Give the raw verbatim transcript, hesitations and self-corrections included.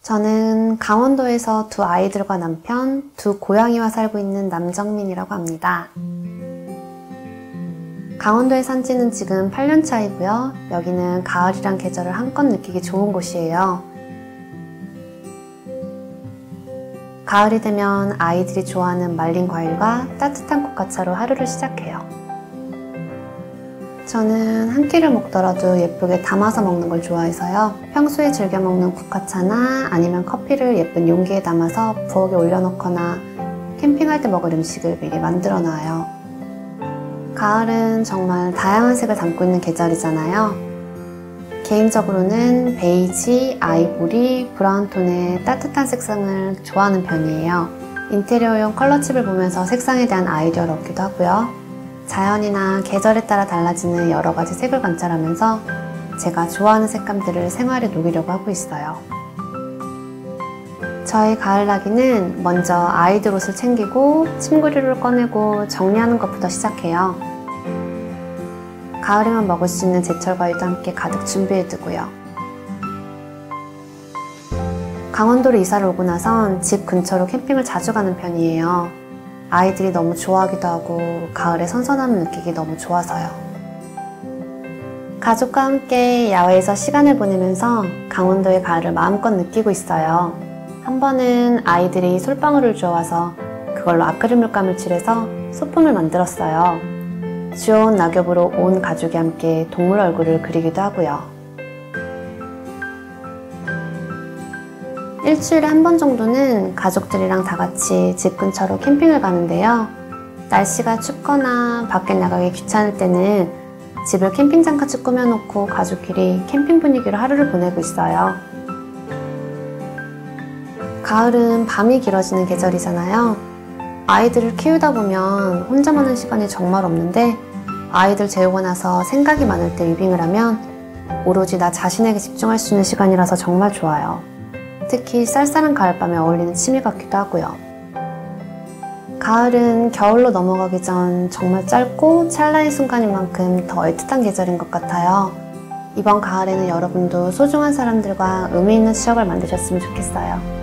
저는 강원도에서 두 아이들과 남편, 두 고양이와 살고 있는 남정민이라고 합니다. 강원도에 산 지는 지금 팔 년 차이고요. 여기는 가을이란 계절을 한껏 느끼기 좋은 곳이에요. 가을이 되면 아이들이 좋아하는 말린 과일과 따뜻한 국화차로 하루를 시작해요. 저는 한 끼를 먹더라도 예쁘게 담아서 먹는 걸 좋아해서요. 평소에 즐겨 먹는 국화차나 아니면 커피를 예쁜 용기에 담아서 부엌에 올려놓거나 캠핑할 때 먹을 음식을 미리 만들어 놔요. 가을은 정말 다양한 색을 담고 있는 계절이잖아요. 개인적으로는 베이지, 아이보리, 브라운톤의 따뜻한 색상을 좋아하는 편이에요. 인테리어용 컬러칩을 보면서 색상에 대한 아이디어를 얻기도 하고요. 자연이나 계절에 따라 달라지는 여러 가지 색을 관찰하면서 제가 좋아하는 색감들을 생활에 녹이려고 하고 있어요. 저의 가을나기는 먼저 아이들 옷을 챙기고 침구류를 꺼내고 정리하는 것부터 시작해요. 가을에만 먹을 수 있는 제철 과일도 함께 가득 준비해두고요. 강원도로 이사를 오고 나선 집 근처로 캠핑을 자주 가는 편이에요. 아이들이 너무 좋아하기도 하고 가을의 선선함을 느끼기 너무 좋아서요. 가족과 함께 야외에서 시간을 보내면서 강원도의 가을을 마음껏 느끼고 있어요. 한 번은 아이들이 솔방울을 주워와서 그걸로 아크릴 물감을 칠해서 소품을 만들었어요. 주워온 낙엽으로 온 가족이 함께 동물 얼굴을 그리기도 하고요. 일주일에 한 번 정도는 가족들이랑 다 같이 집 근처로 캠핑을 가는데요. 날씨가 춥거나 밖에 나가기 귀찮을 때는 집을 캠핑장같이 꾸며놓고 가족끼리 캠핑 분위기로 하루를 보내고 있어요. 가을은 밤이 길어지는 계절이잖아요. 아이들을 키우다 보면 혼자만 하는 시간이 정말 없는데 아이들 재우고 나서 생각이 많을 때 리빙을 하면 오로지 나 자신에게 집중할 수 있는 시간이라서 정말 좋아요. 특히 쌀쌀한 가을밤에 어울리는 취미 같기도 하고요. 가을은 겨울로 넘어가기 전 정말 짧고 찰나의 순간인 만큼 더 애틋한 계절인 것 같아요. 이번 가을에는 여러분도 소중한 사람들과 의미 있는 추억을 만드셨으면 좋겠어요.